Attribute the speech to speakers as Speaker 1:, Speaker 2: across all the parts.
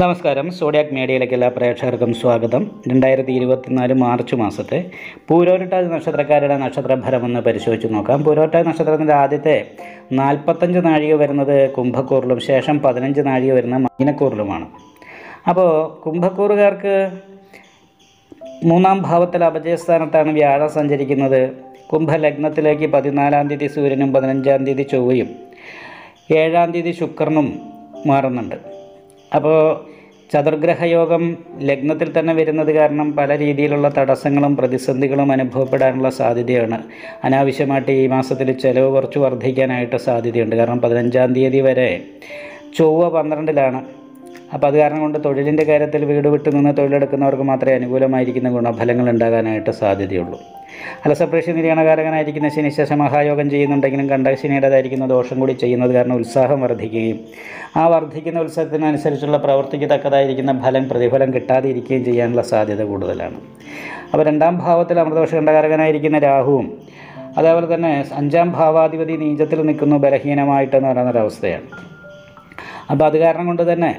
Speaker 1: നമസ്കാരം. സോഡിയാക് മീഡിയയിലേക്ക് എല്ലാ പ്രേക്ഷകർക്കും സ്വാഗതം. 2024 മാർച്ച് മാസത്തെ പൂരോരുട്ടാതി നക്ഷത്രക്കാരുടെ നക്ഷത്രഫലമെന്ന് പരിശോധിച്ച് നോക്കാം. പൂരോരുട്ടാതി നക്ഷത്രത്തിൻ്റെ ആദ്യത്തെ 45 നാഴിക വരുന്നത് കുംഭക്കൂറിലും ശേഷം 15 നാഴിക വരുന്ന മീനക്കൂറിലുമാണ്. അപ്പോൾ കുംഭക്കൂറുകാർക്ക് 3-ാം ഭാവത്തിൽ അപജയസ്ഥാനത്താണ് വ്യാഴം സഞ്ചരിക്കുന്നത്. കുംഭലഗ്നത്തിലേക്ക് 14-ാം തീയതി സൂര്യനും 15-ാം തീയതി ചൊവ്വയും 7-ാം തീയതി ശുക്രനും മാറുന്നുണ്ട്. അപ്പോൾ ചതുർഗ്രഹയോഗം ലഗ്നത്തിൽ തന്നെ വരുന്നത് കാരണം പല രീതിയിലുള്ള തടസ്സങ്ങളും പ്രതിസന്ധികളും അനുഭവപ്പെടാനുള്ള സാധ്യതയാണ്. അനാവശ്യമായിട്ട് ഈ മാസത്തിൽ ചിലവ് കുറച്ച് വർദ്ധിക്കാനായിട്ട് സാധ്യതയുണ്ട്. കാരണം 15-ാം തീയതി വരെ ചൊവ്വ 12-ലാണ്. അപ്പോൾ അത് കാരണം കൊണ്ട് തൊഴിലിൻ്റെ കാര്യത്തിൽ വീട് വിട്ട് നിന്ന് തൊഴിലെടുക്കുന്നവർക്ക് മാത്രമേ അനുകൂലമായിരിക്കുന്ന ഗുണഫലങ്ങൾ ഉണ്ടാകാനായിട്ട് സാധ്യതയുള്ളൂ. അലസപ്രേക്ഷ നിര്യാണകാരകനായിരിക്കുന്ന ശനിശേഷം മഹായോഗം ചെയ്യുന്നുണ്ടെങ്കിലും കണ്ടകശനിയുടേതായിരിക്കുന്ന ദോഷം കൂടി ചെയ്യുന്നത് കാരണം ഉത്സാഹം വർദ്ധിക്കുകയും ആ വർദ്ധിക്കുന്ന ഉത്സാഹത്തിനനുസരിച്ചുള്ള പ്രവൃത്തിക്ക് തക്കതായിരിക്കുന്ന പ്രതിഫലം കിട്ടാതെ ഇരിക്കുകയും ചെയ്യാനുള്ള സാധ്യത കൂടുതലാണ്. അപ്പോൾ 2-ാം ഭാവത്തിൽ അമൃതദോഷ കണ്ടകാരകനായിരിക്കുന്ന രാഹുവും അതേപോലെ തന്നെ 5-ാം ഭാവാധിപതി നീചത്തിൽ നിൽക്കുന്നു ബലഹീനമായിട്ടെന്ന് പറയുന്നൊരവസ്ഥയാണ്. അപ്പോൾ അത് കാരണം കൊണ്ട് തന്നെ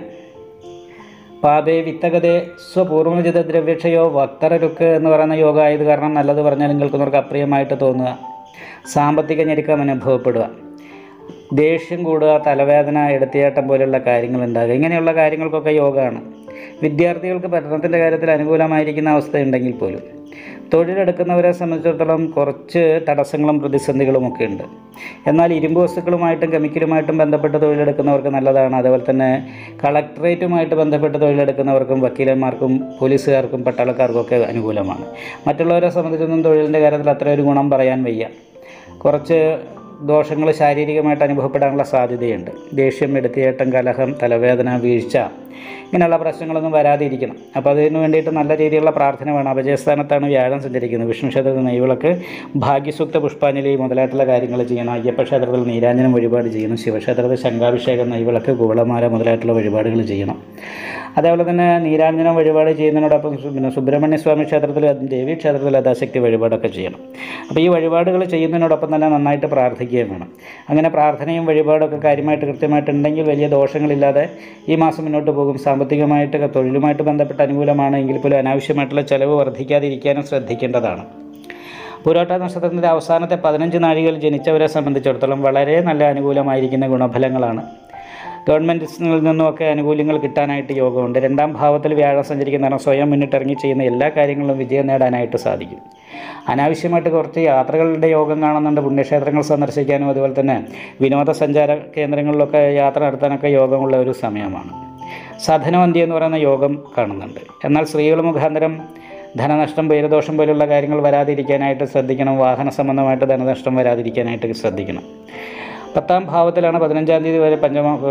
Speaker 1: പാപേ വിത്തകതേ സ്വപൂർവ്വജിത ദ്രവ്യക്ഷയോ വക്തരരുക്ക് എന്ന് പറയുന്ന യോഗ ആയത് കാരണം നല്ലത് പറഞ്ഞാലും കേൾക്കുന്നവർക്ക് അപ്രിയമായിട്ട് തോന്നുക, സാമ്പത്തിക ഞെരുക്കം അനുഭവപ്പെടുക, ദേഷ്യം കൂടുക, തലവേദന, എടുത്തിയാട്ടം പോലെയുള്ള കാര്യങ്ങളുണ്ടാകുക, ഇങ്ങനെയുള്ള കാര്യങ്ങൾക്കൊക്കെ യോഗമാണ്. വിദ്യാർത്ഥികൾക്ക് പഠനത്തിൻ്റെ കാര്യത്തിൽ അനുകൂലമായിരിക്കുന്ന അവസ്ഥയുണ്ടെങ്കിൽ പോലും തൊഴിലെടുക്കുന്നവരെ സംബന്ധിച്ചിടത്തോളം കുറച്ച് തടസ്സങ്ങളും പ്രതിസന്ധികളുമൊക്കെ ഉണ്ട്. എന്നാൽ ഇരുമ്പ് വസ്തുക്കളുമായിട്ടും കെമിക്കലുമായിട്ടും ബന്ധപ്പെട്ട് തൊഴിലെടുക്കുന്നവർക്ക് നല്ലതാണ്. അതുപോലെ തന്നെ കളക്ടറേറ്റുമായിട്ട് ബന്ധപ്പെട്ട് തൊഴിലെടുക്കുന്നവർക്കും വക്കീലന്മാർക്കും പോലീസുകാർക്കും പട്ടാളക്കാർക്കും ഒക്കെ അനുകൂലമാണ്. മറ്റുള്ളവരെ സംബന്ധിച്ചൊന്നും തൊഴിലിൻ്റെ കാര്യത്തിൽ അത്ര ഒരു ഗുണം പറയാൻ വയ്യ. കുറച്ച് ദോഷങ്ങൾ ശാരീരികമായിട്ട് അനുഭവപ്പെടാനുള്ള സാധ്യതയുണ്ട്. ദേഷ്യം, എടുത്തിയേട്ടം, കലഹം, തലവേദന, വീഴ്ച, ഇങ്ങനെയുള്ള പ്രശ്നങ്ങളൊന്നും വരാതിരിക്കണം. അപ്പോൾ അതിന് വേണ്ടിയിട്ട് നല്ല രീതിയിലുള്ള പ്രാർത്ഥന വേണം. അപജയസ്ഥാനത്താണ് വ്യാഴം സഞ്ചരിക്കുന്നത്. വിഷ്ണു ക്ഷേത്രത്തിൽ നെയ്വിളക്ക്, ഭാഗ്യസൂക്ത പുഷ്പാഞ്ജലി മുതലായിട്ടുള്ള കാര്യങ്ങൾ ചെയ്യണം. അയ്യപ്പ ക്ഷേത്രത്തിൽ നീരാഞ്ജനം വഴിപാട് ചെയ്യണം. ശിവക്ഷേത്രത്തിൽ ശംഖാഭിഷേകം, നെയ്വിളക്ക്, കുവളമാല മുതലായിട്ടുള്ള വഴിപാടുകൾ ചെയ്യണം. അതേപോലെ തന്നെ നീരാഞ്ജനം വഴിപാട് ചെയ്യുന്നതിനോടൊപ്പം സുബ്രഹ്മണ്യ സ്വാമി ക്ഷേത്രത്തിൽ, ദേവീ ക്ഷേത്രത്തിൽ യഥാശക്തി വഴിപാടൊക്കെ ചെയ്യണം. അപ്പോൾ ഈ വഴിപാടുകൾ ചെയ്യുന്നതിനോടൊപ്പം തന്നെ നന്നായിട്ട് പ്രാർത്ഥിക്കുകയും വേണം. അങ്ങനെ പ്രാർത്ഥനയും വഴിപാടൊക്കെ കാര്യമായിട്ട് കൃത്യമായിട്ടുണ്ടെങ്കിൽ വലിയ ദോഷങ്ങളില്ലാതെ ഈ മാസം മുന്നോട്ട് പോകും. സാമ്പത്തികമായിട്ട് തൊഴിലുമായിട്ട് ബന്ധപ്പെട്ട് അനുകൂലമാണ് എങ്കിൽ പോലും അനാവശ്യമായിട്ടുള്ള ചിലവ് വർദ്ധിക്കാതിരിക്കാനും ശ്രദ്ധിക്കേണ്ടതാണ്. പൂരോട്ടാതി നക്ഷത്രത്തിൻ്റെ അവസാനത്തെ 15 നാഴികയിൽ ജനിച്ചവരെ സംബന്ധിച്ചിടത്തോളം വളരെ നല്ല അനുകൂലമായിരിക്കുന്ന ഗുണഫലങ്ങളാണ്. ഗവൺമെൻറ്റിൽ നിന്നുമൊക്കെ ആനുകൂല്യങ്ങൾ കിട്ടാനായിട്ട് യോഗമുണ്ട്. 2-ാം ഭാവത്തിൽ വ്യാഴം സഞ്ചരിക്കുന്ന സ്വയം മുന്നിട്ടിറങ്ങി ചെയ്യുന്ന എല്ലാ കാര്യങ്ങളിലും വിജയം നേടാനായിട്ട് സാധിക്കും. അനാവശ്യമായിട്ട് കുറച്ച് യാത്രകളുടെ യോഗം കാണുന്നുണ്ട്. പുണ്യക്ഷേത്രങ്ങൾ സന്ദർശിക്കാനും അതുപോലെ തന്നെ വിനോദസഞ്ചാര കേന്ദ്രങ്ങളിലൊക്കെ യാത്ര നടത്താനൊക്കെ യോഗമുള്ള ഒരു സമയമാണ്. സധനവന്തി എന്ന് പറയുന്ന യോഗം കാണുന്നുണ്ട്. എന്നാൽ സ്ത്രീകൾ മുഖാന്തരം ധനനഷ്ടം, പേരുദോഷം പോലുള്ള കാര്യങ്ങൾ വരാതിരിക്കാനായിട്ട് ശ്രദ്ധിക്കണം. വാഹന സംബന്ധമായിട്ട് ധനനഷ്ടം വരാതിരിക്കാനായിട്ട് ശ്രദ്ധിക്കണം. 10-ാം ഭാവത്തിലാണ് 15-ാം തീയതി വരെ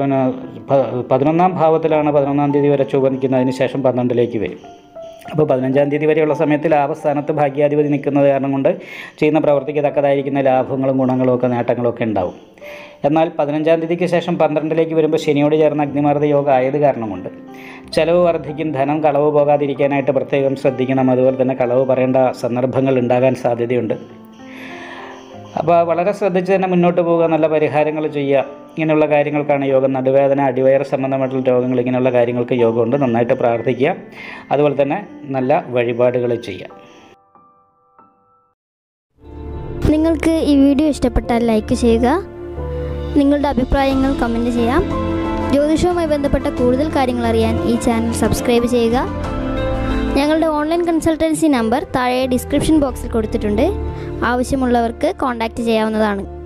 Speaker 1: 11-ാം ഭാവത്തിലാണ് 11-ാം തീയതി വരെ ചൊവ്വ നിൽക്കുന്നതിന് ശേഷം 12-ലേക്ക് വരും. അപ്പോൾ 15-ാം തീയതി വരെയുള്ള സമയത്ത് ലാഭസ്ഥാനത്ത് ഭാഗ്യാധിപതി നിൽക്കുന്നത് കാരണം കൊണ്ട് ചെയ്യുന്ന പ്രവൃത്തിക്ക് തക്കതായിരിക്കുന്ന ലാഭങ്ങളും ഗുണങ്ങളും ഒക്കെ നേട്ടങ്ങളൊക്കെ ഉണ്ടാവും. എന്നാൽ 15-ാം തീയതിക്ക് ശേഷം 12-ലേക്ക് വരുമ്പോൾ ശനിയോട് ചേർന്ന അഗ്നിമാർദ്ദ യോഗം ആയത് കാരണം കൊണ്ട് ചിലവ് വർദ്ധിക്കും. ധനം കളവ് പോകാതിരിക്കാനായിട്ട് പ്രത്യേകം ശ്രദ്ധിക്കണം. അതുപോലെ തന്നെ കളവ് പറയേണ്ട സന്ദർഭങ്ങൾ ഉണ്ടാകാൻ സാധ്യതയുണ്ട്. അപ്പോൾ വളരെ ശ്രദ്ധിച്ച് തന്നെ മുന്നോട്ട് പോവുക, നല്ല പരിഹാരങ്ങൾ ചെയ്യുക. ഇങ്ങനെയുള്ള കാര്യങ്ങൾക്കാണ് യോഗം. നടുവേദന, അടിവയർ സംബന്ധമായിട്ടുള്ള രോഗങ്ങൾ, ഇങ്ങനെയുള്ള കാര്യങ്ങൾക്ക് യോഗമുണ്ട്. നന്നായിട്ട് പ്രാർത്ഥിക്കുക. അതുപോലെ തന്നെ നല്ല വഴിപാടുകൾ ചെയ്യുക.
Speaker 2: നിങ്ങൾക്ക് ഈ വീഡിയോ ഇഷ്ടപ്പെട്ടാൽ ലൈക്ക് ചെയ്യുക. നിങ്ങളുടെ അഭിപ്രായങ്ങൾ കമൻറ്റ് ചെയ്യാം. ജ്യോതിഷവുമായി ബന്ധപ്പെട്ട കൂടുതൽ കാര്യങ്ങൾ അറിയാൻ ഈ ചാനൽ സബ്സ്ക്രൈബ് ചെയ്യുക. ഞങ്ങളുടെ ഓൺലൈൻ കൺസൾട്ടൻസി നമ്പർ താഴെ ഡിസ്ക്രിപ്ഷൻ ബോക്സിൽ കൊടുത്തിട്ടുണ്ട്. ആവശ്യമുള്ളവർക്ക് കോൺടാക്റ്റ് ചെയ്യാവുന്നതാണ്.